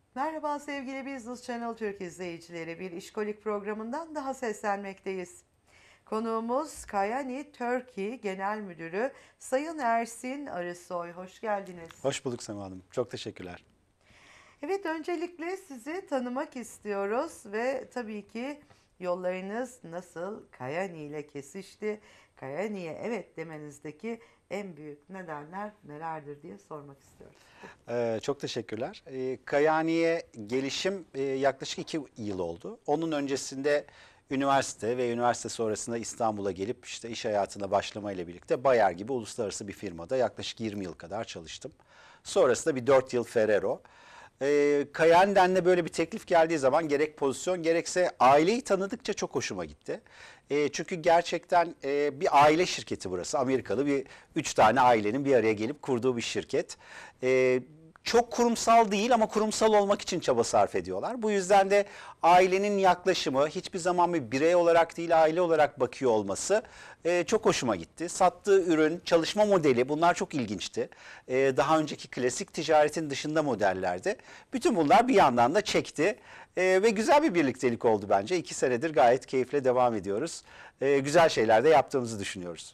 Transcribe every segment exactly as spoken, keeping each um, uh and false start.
Merhaba sevgili Business Channel Türk izleyicileri. Bir işkolik programından daha seslenmekteyiz. Konuğumuz Kayani Turkey Genel Müdürü Sayın Ersin Arısoy. Hoş geldiniz. Hoş bulduk Sema Hanım. Çok teşekkürler. Evet, öncelikle sizi tanımak istiyoruz ve tabii ki yollarınız nasıl Kayani ile kesişti? Kayani'ye evet demenizdeki en büyük nedenler nelerdir diye sormak istiyorum. Ee, çok teşekkürler. Ee, Kayani'ye gelişim e, yaklaşık iki yıl oldu. Onun öncesinde üniversite ve üniversite sonrasında İstanbul'a gelip işte iş hayatına başlamayla birlikte Bayer gibi uluslararası bir firmada yaklaşık yirmi yıl kadar çalıştım. Sonrasında bir dört yıl Ferrero. Ee, Kayani'den de böyle bir teklif geldiği zaman gerek pozisyon gerekse aileyi tanıdıkça çok hoşuma gitti. E, çünkü gerçekten e, bir aile şirketi burası. Amerikalı bir üç tane ailenin bir araya gelip kurduğu bir şirket. E, Çok kurumsal değil ama kurumsal olmak için çaba sarf ediyorlar. Bu yüzden de ailenin yaklaşımı hiçbir zaman bir birey olarak değil aile olarak bakıyor olması e, çok hoşuma gitti. Sattığı ürün, çalışma modeli bunlar çok ilginçti. E, daha önceki klasik ticaretin dışında modellerdi. Bütün bunlar bir yandan da çekti. E, ve güzel bir birliktelik oldu bence. İki senedir gayet keyifle devam ediyoruz. E, güzel şeyler de yaptığımızı düşünüyoruz.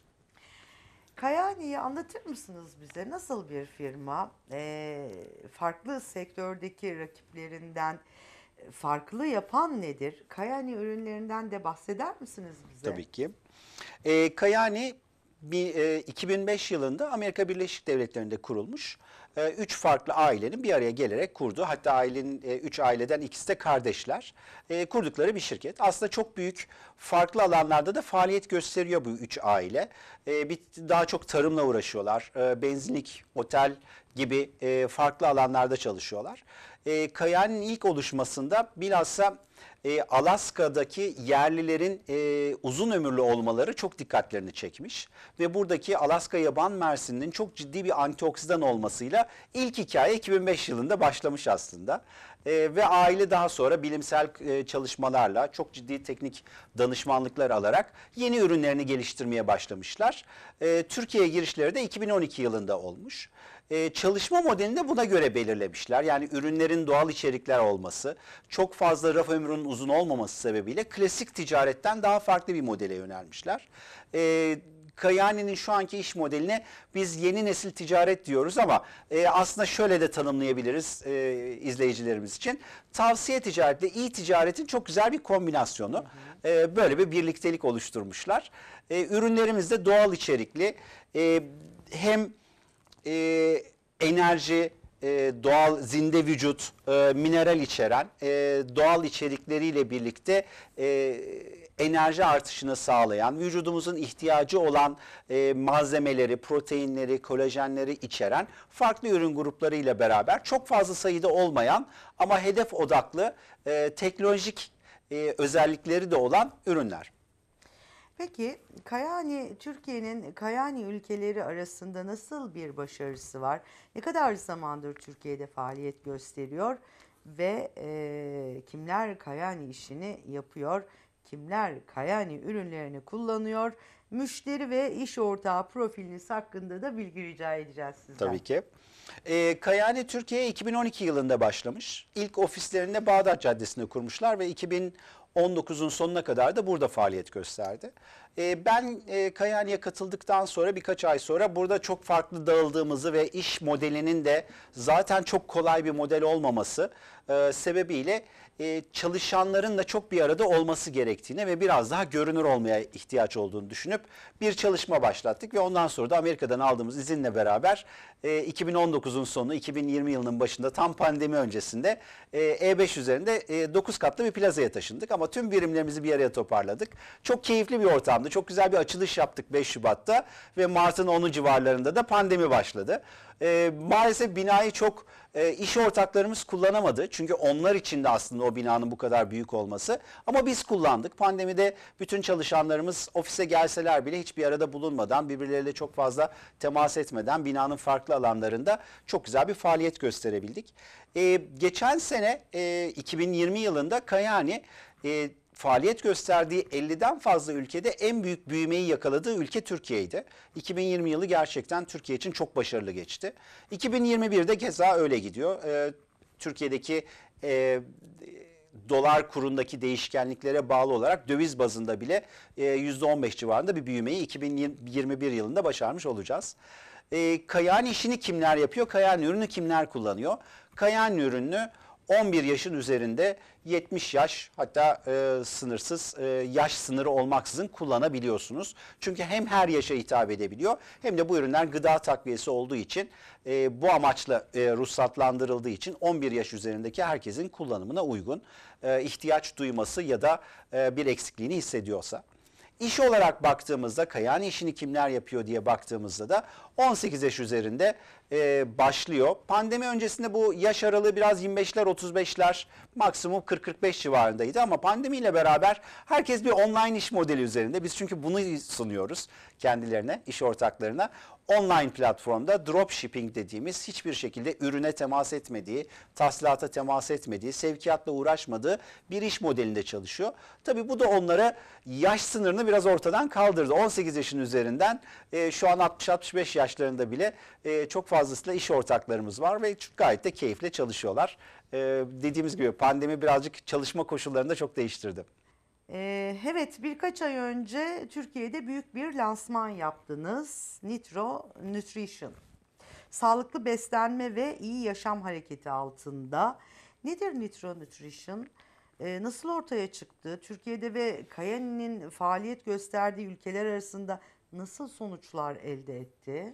Kayani'yi anlatır mısınız bize? Nasıl bir firma? Ee, farklı sektördeki rakiplerinden farklı yapan nedir? Kayani ürünlerinden de bahseder misiniz bize? Tabii ki. E, Kayani bir, e, iki bin beş yılında Amerika Birleşik Devletleri'nde kurulmuş. E, üç farklı ailenin bir araya gelerek kurdu. Hatta ailenin e, üç aileden ikisi de kardeşler. E, kurdukları bir şirket. Aslında çok büyük farklı alanlarda da faaliyet gösteriyor bu üç aile. E, bir, daha çok tarımla uğraşıyorlar. E, benzinlik, otel gibi e, farklı alanlarda çalışıyorlar. E, Kayani'nin ilk oluşmasında bilhassa e, Alaska'daki yerlilerin e, uzun ömürlü olmaları çok dikkatlerini çekmiş. Ve buradaki Alaska yaban mersinin çok ciddi bir antioksidan olmasıyla ilk hikaye iki bin beş yılında başlamış aslında. E, ve aile daha sonra bilimsel e, çalışmalarla çok ciddi teknik danışmanlıklar alarak yeni ürünlerini geliştirmeye başlamışlar. E, Türkiye'ye girişleri de iki bin on iki yılında olmuş. Ee, çalışma modelini de buna göre belirlemişler. Yani ürünlerin doğal içerikler olması, çok fazla raf ömrünün uzun olmaması sebebiyle klasik ticaretten daha farklı bir modele yönelmişler. Ee, Kayani'nin şu anki iş modeline biz yeni nesil ticaret diyoruz ama e, aslında şöyle de tanımlayabiliriz e, izleyicilerimiz için. Tavsiye ticaretle iyi ticaretin çok güzel bir kombinasyonu. Hı hı. E, böyle bir birliktelik oluşturmuşlar. E, ürünlerimiz de doğal içerikli. E, hem e, enerji, e, doğal zinde vücut, e, mineral içeren e, doğal içerikleriyle birlikte e, enerji artışını sağlayan, vücudumuzun ihtiyacı olan e, malzemeleri, proteinleri, kolajenleri içeren farklı ürün grupları ile beraber çok fazla sayıda olmayan ama hedef odaklı e, teknolojik e, özellikleri de olan ürünler. Peki Kayani, Türkiye'nin Kayani ülkeleri arasında nasıl bir başarısı var? Ne kadar zamandır Türkiye'de faaliyet gösteriyor ve e, kimler Kayani işini yapıyor? Kimler Kayani ürünlerini kullanıyor? Müşteri ve iş ortağı profiliniz hakkında da bilgi rica edeceğiz sizden. Tabii ki. Ee, Kayani Türkiye iki bin on iki yılında başlamış. İlk ofislerini de Bağdat Caddesi'nde kurmuşlar ve iki bin on dokuzun sonuna kadar da burada faaliyet gösterdi. Ee, ben e, Kayani'ye katıldıktan sonra birkaç ay sonra burada çok farklı dağıldığımızı ve iş modelinin de zaten çok kolay bir model olmaması e, sebebiyle e, çalışanların da çok bir arada olması gerektiğini ve biraz daha görünür olmaya ihtiyaç olduğunu düşünüp bir çalışma başlattık ve ondan sonra da Amerika'dan aldığımız izinle beraber e, iki bin on dokuzun sonu iki bin yirmi yılının başında tam pandemi öncesinde e, E beş üzerinde e, dokuz katlı bir plazaya taşındık ama tüm birimlerimizi bir araya toparladık. Çok keyifli bir ortamdı. Çok güzel bir açılış yaptık beş Şubat'ta ve Mart'ın onu civarlarında da pandemi başladı. E, maalesef binayı çok e, iş ortaklarımız kullanamadı. Çünkü onlar için de aslında o binanın bu kadar büyük olması. Ama biz kullandık. Pandemide bütün çalışanlarımız ofise gelseler bile hiçbir arada bulunmadan, birbirleriyle çok fazla temas etmeden binanın farklı alanlarında çok güzel bir faaliyet gösterebildik. E, geçen sene e, iki bin yirmi yılında Kayani e, faaliyet gösterdiği elliden fazla ülkede en büyük büyümeyi yakaladığı ülke Türkiye'ydi. iki bin yirmi yılı gerçekten Türkiye için çok başarılı geçti. iki bin yirmi birde keza öyle gidiyor. Ee, Türkiye'deki e, dolar kurundaki değişkenliklere bağlı olarak döviz bazında bile e, yüzde on beş civarında bir büyümeyi iki bin yirmi bir yılında başarmış olacağız. E, Kayani işini kimler yapıyor? Kayani ürünü kimler kullanıyor? Kayani ürünü on bir yaşın üzerinde yetmiş yaş, hatta e, sınırsız e, yaş sınırı olmaksızın kullanabiliyorsunuz. Çünkü hem her yaşa hitap edebiliyor hem de bu ürünler gıda takviyesi olduğu için e, bu amaçla e, ruhsatlandırıldığı için on bir yaş üzerindeki herkesin kullanımına uygun, e, ihtiyaç duyması ya da e, bir eksikliğini hissediyorsa. İş olarak baktığımızda Kayani işini kimler yapıyor diye baktığımızda da on sekiz yaş üzerinde e, başlıyor. Pandemi öncesinde bu yaş aralığı biraz yirmi beşler otuz beşler maksimum kırk kırk beş civarındaydı ama pandemiyle beraber herkes bir online iş modeli üzerinde. Biz çünkü bunu sunuyoruz kendilerine, iş ortaklarına. Online platformda dropshipping dediğimiz hiçbir şekilde ürüne temas etmediği, tahsilata temas etmediği, sevkiyatla uğraşmadığı bir iş modelinde çalışıyor. Tabii bu da onlara yaş sınırını biraz ortadan kaldırdı. on sekiz yaşın üzerinden e, şu an altmış altmış beş yaşlarında bile e, çok fazlasıyla iş ortaklarımız var ve gayet de keyifle çalışıyorlar. E, dediğimiz gibi pandemi birazcık çalışma koşullarını da çok değiştirdi. Ee, evet, birkaç ay önce Türkiye'de büyük bir lansman yaptınız. Nitro Nutrition. Sağlıklı beslenme ve iyi yaşam hareketi altında. Nedir Nitro Nutrition? Ee, nasıl ortaya çıktı? Türkiye'de ve Kayani'nin faaliyet gösterdiği ülkeler arasında nasıl sonuçlar elde etti?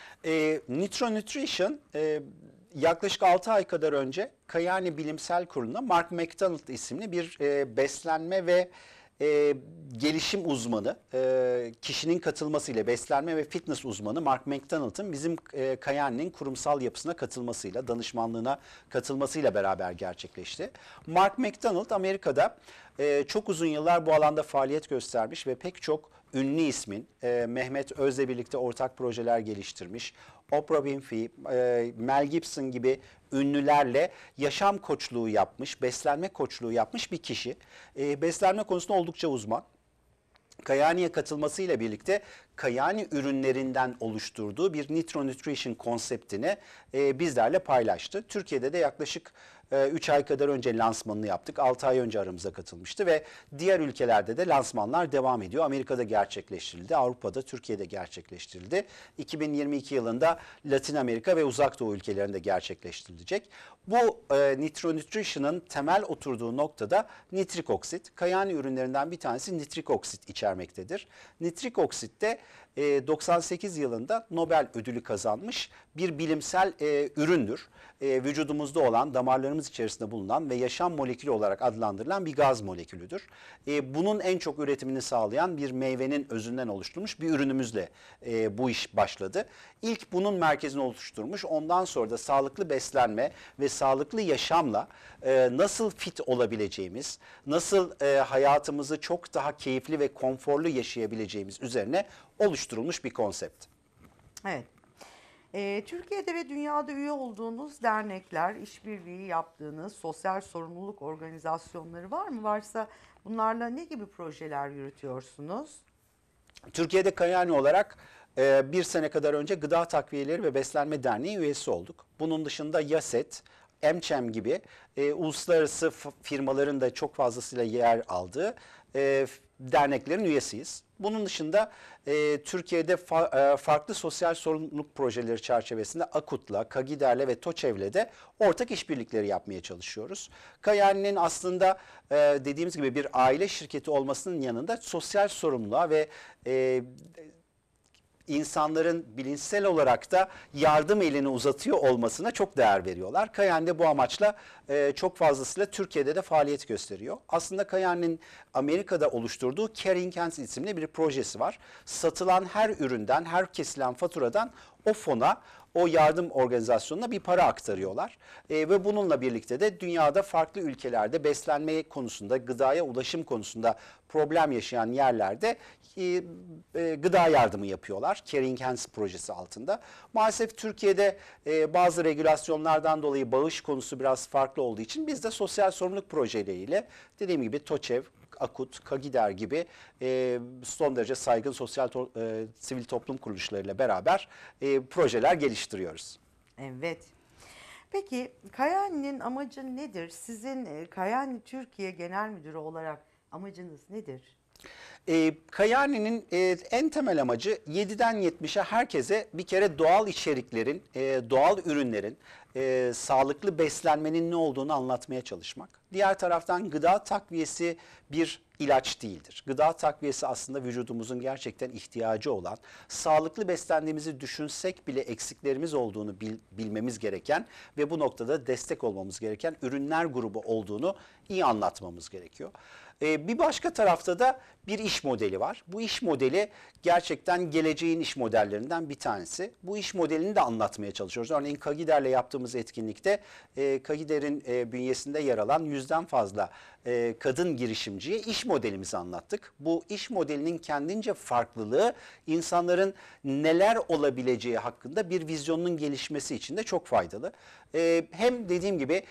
E, Nitro Nutrition e, yaklaşık altı ay kadar önce Kayani Bilimsel Kurulu'na Mark McDonald isimli bir e, beslenme ve e, gelişim uzmanı, e, kişinin katılmasıyla beslenme ve fitness uzmanı Mark McDonald'ın bizim e, Kayani'nin kurumsal yapısına katılmasıyla, danışmanlığına katılmasıyla beraber gerçekleşti. Mark McDonald Amerika'da e, çok uzun yıllar bu alanda faaliyet göstermiş ve pek çok ünlü ismin, e, Mehmet Öz'le birlikte ortak projeler geliştirmiş. Oprah Winfrey, e, Mel Gibson gibi ünlülerle yaşam koçluğu yapmış, beslenme koçluğu yapmış bir kişi. E, beslenme konusunda oldukça uzman. Kayani'ye katılmasıyla birlikte Kayani ürünlerinden oluşturduğu bir Nitro Nutrition konseptini e, bizlerle paylaştı. Türkiye'de de yaklaşık üç ay kadar önce lansmanını yaptık. altı ay önce aramıza katılmıştı ve diğer ülkelerde de lansmanlar devam ediyor. Amerika'da gerçekleştirildi, Avrupa'da, Türkiye'de gerçekleştirildi. iki bin yirmi iki yılında Latin Amerika ve Uzak Doğu ülkelerinde gerçekleştirilecek. Bu e, Nitro Nutrition'ın temel oturduğu noktada nitrik oksit, Kayani ürünlerinden bir tanesi nitrik oksit içermektedir. Nitrik oksit de e, doksan sekiz yılında Nobel ödülü kazanmış bir bilimsel e, üründür. E, vücudumuzda olan, damarlarımız içerisinde bulunan ve yaşam molekülü olarak adlandırılan bir gaz molekülüdür. E, bunun en çok üretimini sağlayan bir meyvenin özünden oluşturulmuş bir ürünümüzle e, bu iş başladı. İlk bunun merkezini oluşturmuş, ondan sonra da sağlıklı beslenme ve sağlıklı yaşamla e, nasıl fit olabileceğimiz, nasıl e, hayatımızı çok daha keyifli ve konforlu yaşayabileceğimiz üzerine oluşturulmuş bir konsept. Evet. Ee, Türkiye'de ve dünyada üye olduğunuz dernekler, işbirliği yaptığınız sosyal sorumluluk organizasyonları var mı? Varsa bunlarla ne gibi projeler yürütüyorsunuz? Türkiye'de Kayani olarak e, bir sene kadar önce Gıda Takviyeleri ve Beslenme Derneği üyesi olduk. Bunun dışında YASET, EMÇEM gibi e, uluslararası firmaların da çok fazlasıyla yer aldığı e, derneklerin üyesiyiz. Bunun dışında e, Türkiye'de fa, e, farklı sosyal sorumluluk projeleri çerçevesinde AKUT'la, KAGİDER'le ve TOÇEV'le de ortak işbirlikleri yapmaya çalışıyoruz. Kayani'nin aslında e, dediğimiz gibi bir aile şirketi olmasının yanında sosyal sorumluluğa ve e, insanların bilinçsel olarak da yardım elini uzatıyor olmasına çok değer veriyorlar. Kayani de bu amaçla e, çok fazlasıyla Türkiye'de de faaliyet gösteriyor. Aslında Kayani'nin Amerika'da oluşturduğu Caring Hands isimli bir projesi var. Satılan her üründen, her kesilen faturadan o fona, o yardım organizasyonuna bir para aktarıyorlar. E, ve bununla birlikte de dünyada farklı ülkelerde beslenme konusunda, gıdaya ulaşım konusunda problem yaşayan yerlerde e, e, gıda yardımı yapıyorlar. Caring Hands projesi altında. Maalesef Türkiye'de e, bazı regülasyonlardan dolayı bağış konusu biraz farklı olduğu için biz de sosyal sorumluluk projeleriyle dediğim gibi TOÇEV, AKUT, KAGİDER gibi e, son derece saygın sosyal to e, sivil toplum kuruluşlarıyla beraber e, projeler geliştiriyoruz. Evet. Peki Kayani'nin amacı nedir? Sizin e, Kayani Türkiye Genel Müdürü olarak amacınız nedir? E, Kayani'nin e, en temel amacı yediden yetmişe herkese bir kere doğal içeriklerin, e, doğal ürünlerin, e, sağlıklı beslenmenin ne olduğunu anlatmaya çalışmak. Diğer taraftan gıda takviyesi bir ilaç değildir. Gıda takviyesi aslında vücudumuzun gerçekten ihtiyacı olan, sağlıklı beslendiğimizi düşünsek bile eksiklerimiz olduğunu bil, bilmemiz gereken ve bu noktada destek olmamız gereken ürünler grubu olduğunu iyi anlatmamız gerekiyor. Ee, bir başka tarafta da bir iş modeli var. Bu iş modeli gerçekten geleceğin iş modellerinden bir tanesi. Bu iş modelini de anlatmaya çalışıyoruz. Örneğin Kagider'le yaptığımız etkinlikte e, Kagider'in e, bünyesinde yer alan yüzden fazla e, kadın girişimciye iş modelimizi anlattık. Bu iş modelinin kendince farklılığı insanların neler olabileceği hakkında bir vizyonun gelişmesi için de çok faydalı. E, hem dediğim gibi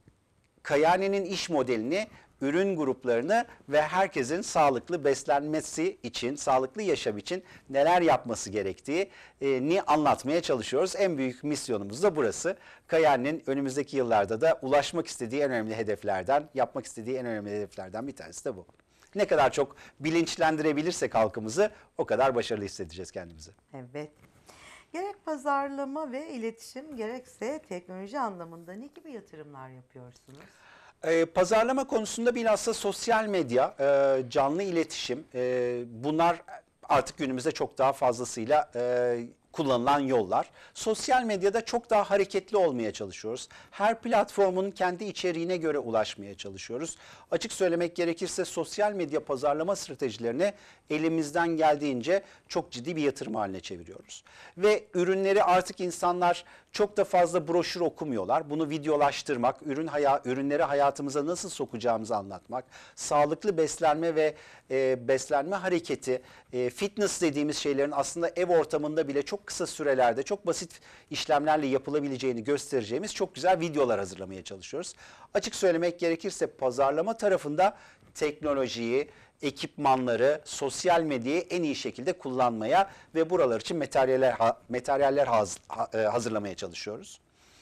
Kayani'nin iş modelini, ürün gruplarını ve herkesin sağlıklı beslenmesi için, sağlıklı yaşam için neler yapması gerektiğini anlatmaya çalışıyoruz. En büyük misyonumuz da burası. Kayani'nin önümüzdeki yıllarda da ulaşmak istediği en önemli hedeflerden, yapmak istediği en önemli hedeflerden bir tanesi de bu. Ne kadar çok bilinçlendirebilirsek halkımızı o kadar başarılı hissedeceğiz kendimizi. Evet. Gerek pazarlama ve iletişim gerekse teknoloji anlamında ne gibi yatırımlar yapıyorsunuz? Ee, pazarlama konusunda bilhassa sosyal medya, e, canlı iletişim, e, bunlar artık günümüzde çok daha fazlasıyla e, kullanılan yollar. Sosyal medyada çok daha hareketli olmaya çalışıyoruz. Her platformun kendi içeriğine göre ulaşmaya çalışıyoruz. Açık söylemek gerekirse sosyal medya pazarlama stratejilerini elimizden geldiğince çok ciddi bir yatırım haline çeviriyoruz. Ve ürünleri artık insanlar çok da fazla broşür okumuyorlar. Bunu videolaştırmak, ürün haya, ürünleri hayatımıza nasıl sokacağımızı anlatmak, sağlıklı beslenme ve e, beslenme hareketi, e, fitness dediğimiz şeylerin aslında ev ortamında bile çok kısa sürelerde, çok basit işlemlerle yapılabileceğini göstereceğimiz çok güzel videolar hazırlamaya çalışıyoruz. Açık söylemek gerekirse pazarlama tarafında teknolojiyi, ekipmanları, sosyal medyayı en iyi şekilde kullanmaya ve buralar için materyaller, materyaller hazırlamaya çalışıyoruz.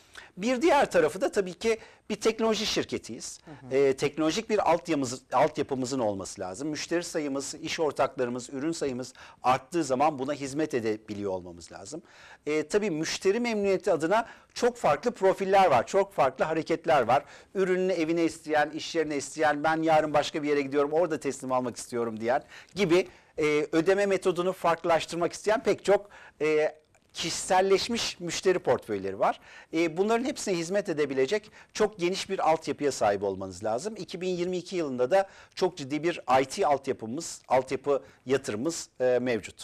Bir diğer tarafı da tabii ki bir teknoloji şirketiyiz. Hı hı. Ee, teknolojik bir altyapımız, altyapımızın olması lazım. Müşteri sayımız, iş ortaklarımız, ürün sayımız arttığı zaman buna hizmet edebiliyor olmamız lazım. Ee, tabii müşteri memnuniyeti adına çok farklı profiller var, çok farklı hareketler var. Ürününü evine isteyen, iş yerine isteyen, ben yarın başka bir yere gidiyorum, orada teslim almak istiyorum diyen gibi e, ödeme metodunu farklılaştırmak isteyen pek çok e, kişiselleşmiş müşteri portföyleri var. E, bunların hepsine hizmet edebilecek çok geniş bir altyapıya sahip olmanız lazım. iki bin yirmi iki yılında da çok ciddi bir I T altyapımız, altyapı yatırımımız e, mevcut.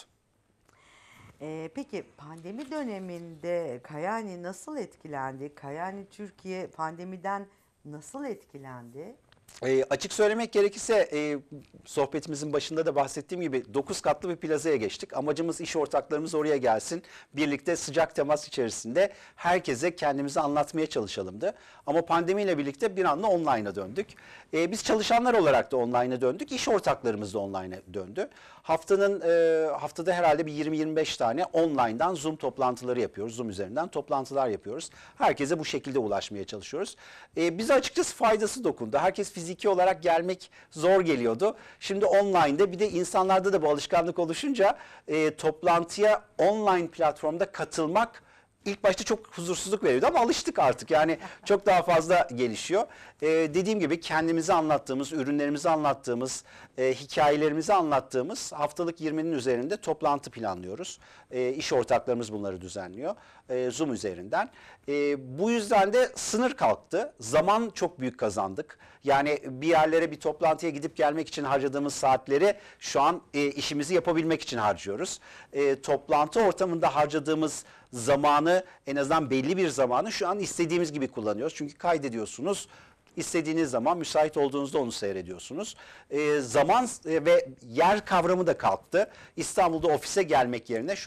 Ee, peki pandemi döneminde Kayani nasıl etkilendi? Kayani Türkiye pandemiden nasıl etkilendi? E, açık söylemek gerekirse e, sohbetimizin başında da bahsettiğim gibi dokuz katlı bir plazaya geçtik. Amacımız iş ortaklarımız oraya gelsin. Birlikte sıcak temas içerisinde herkese kendimizi anlatmaya çalışalımdı. Ama pandemiyle birlikte bir anda online'a döndük. E, biz çalışanlar olarak da online'a döndük. İş ortaklarımız da online'a döndü. Haftanın e, haftada herhalde bir yirmi yirmi beş tane online'dan Zoom toplantıları yapıyoruz. Zoom üzerinden toplantılar yapıyoruz. Herkese bu şekilde ulaşmaya çalışıyoruz. E, bize açıkçası faydası dokundu. Herkes fiziki olarak gelmek zor geliyordu. Şimdi online'da bir de insanlarda da bu alışkanlık oluşunca e, toplantıya online platformda katılmak İlk başta çok huzursuzluk veriyordu ama alıştık artık. Yani çok daha fazla gelişiyor. Ee, dediğim gibi kendimizi anlattığımız, ürünlerimizi anlattığımız, e, hikayelerimizi anlattığımız haftalık yirminin üzerinde toplantı planlıyoruz. E, iş ortaklarımız bunları düzenliyor. E, Zoom üzerinden. E, bu yüzden de sınır kalktı. Zaman çok büyük kazandık. Yani bir yerlere bir toplantıya gidip gelmek için harcadığımız saatleri şu an e, işimizi yapabilmek için harcıyoruz. E, toplantı ortamında harcadığımız zamanı, en azından belli bir zamanı şu an istediğimiz gibi kullanıyoruz. Çünkü kaydediyorsunuz. İstediğiniz zaman müsait olduğunuzda onu seyrediyorsunuz. E, zaman ve yer kavramı da kalktı. İstanbul'da ofise gelmek yerine şu an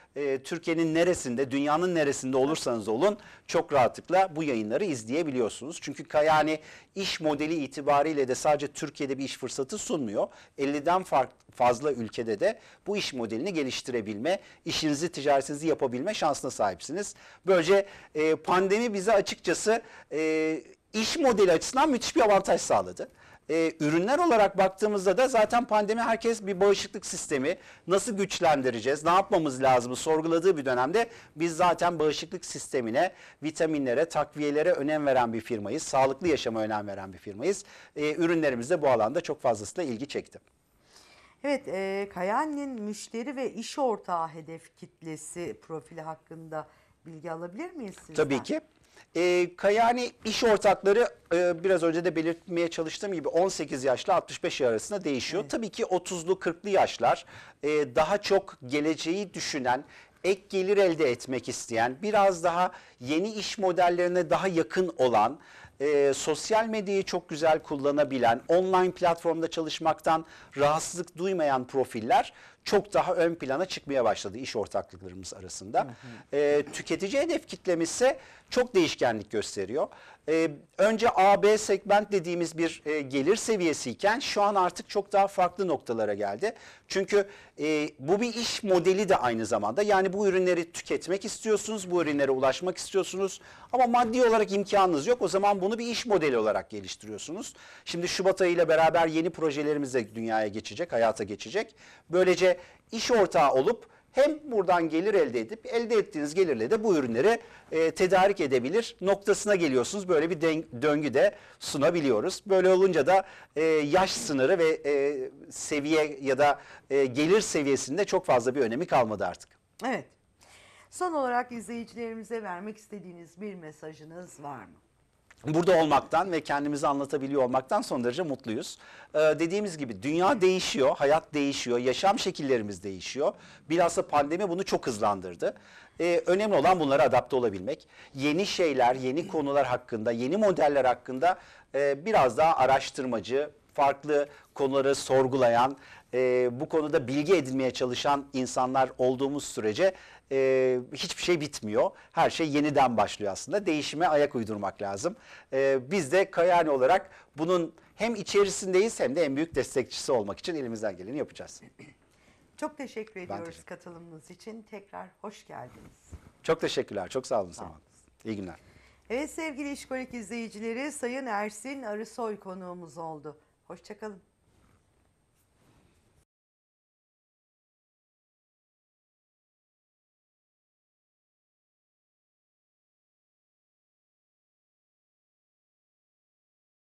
e, Türkiye'nin neresinde, dünyanın neresinde olursanız olun çok rahatlıkla bu yayınları izleyebiliyorsunuz. Çünkü Kayani iş modeli itibariyle de sadece Türkiye'de bir iş fırsatı sunmuyor. elliden fazla ülkede de bu iş modelini geliştirebilme, işinizi, ticaretinizi yapabilme şansına sahipsiniz. Böylece e, pandemi bize açıkçası e, iş modeli açısından müthiş bir avantaj sağladı. Ee, ürünler olarak baktığımızda da zaten pandemi herkes bir bağışıklık sistemi nasıl güçlendireceğiz, ne yapmamız lazım sorguladığı bir dönemde biz zaten bağışıklık sistemine, vitaminlere, takviyelere önem veren bir firmayız. Sağlıklı yaşama önem veren bir firmayız. Ee, ürünlerimiz de bu alanda çok fazlasıyla ilgi çekti. Evet, e, Kayani'nin müşteri ve iş ortağı hedef kitlesi profili hakkında bilgi alabilir miyiz sizden? Tabii ki. E, Kayani iş ortakları e, biraz önce de belirtmeye çalıştığım gibi on sekiz yaşla altmış beş yaş arasında değişiyor. Evet. Tabii ki otuzlu kırklı yaşlar e, daha çok geleceği düşünen, ek gelir elde etmek isteyen, biraz daha yeni iş modellerine daha yakın olan, e, sosyal medyayı çok güzel kullanabilen, online platformda çalışmaktan rahatsızlık duymayan profiller çok daha ön plana çıkmaya başladı iş ortaklıklarımız arasında. Hı hı. E, tüketici hedef kitlemiz ise çok değişkenlik gösteriyor. E, önce A B segment dediğimiz bir e, gelir seviyesiyken şu an artık çok daha farklı noktalara geldi. Çünkü e, bu bir iş modeli de aynı zamanda. Yani bu ürünleri tüketmek istiyorsunuz, bu ürünlere ulaşmak istiyorsunuz ama maddi olarak imkanınız yok. O zaman bunu bir iş modeli olarak geliştiriyorsunuz. Şimdi Şubat ayı ile beraber yeni projelerimiz de dünyaya geçecek, hayata geçecek. Böylece iş ortağı olup hem buradan gelir elde edip elde ettiğiniz gelirle de bu ürünleri e, tedarik edebilir noktasına geliyorsunuz. Böyle bir döngü de sunabiliyoruz. Böyle olunca da e, yaş sınırı ve e, seviye ya da e, gelir seviyesinde çok fazla bir önemi kalmadı artık. Evet. Son olarak izleyicilerimize vermek istediğiniz bir mesajınız var mı? Burada olmaktan ve kendimizi anlatabiliyor olmaktan son derece mutluyuz. Ee, dediğimiz gibi dünya değişiyor, hayat değişiyor, yaşam şekillerimiz değişiyor. Bilhassa pandemi bunu çok hızlandırdı. Ee, önemli olan bunlara adapte olabilmek. Yeni şeyler, yeni konular hakkında, yeni modeller hakkında e, biraz daha araştırmacı, farklı konuları sorgulayan, e, bu konuda bilgi edinmeye çalışan insanlar olduğumuz sürece e, hiçbir şey bitmiyor. Her şey yeniden başlıyor aslında. Değişime ayak uydurmak lazım. E, biz de Kayani olarak bunun hem içerisindeyiz hem de en büyük destekçisi olmak için elimizden geleni yapacağız. Çok teşekkür ediyoruz teşekkür katılımınız için. Tekrar hoş geldiniz. Çok teşekkürler. Çok sağ olun. Sağ olun. İyi günler. Evet sevgili İşkolik izleyicileri, Sayın Ersin Arısoy konuğumuz oldu. Hoşça kalın.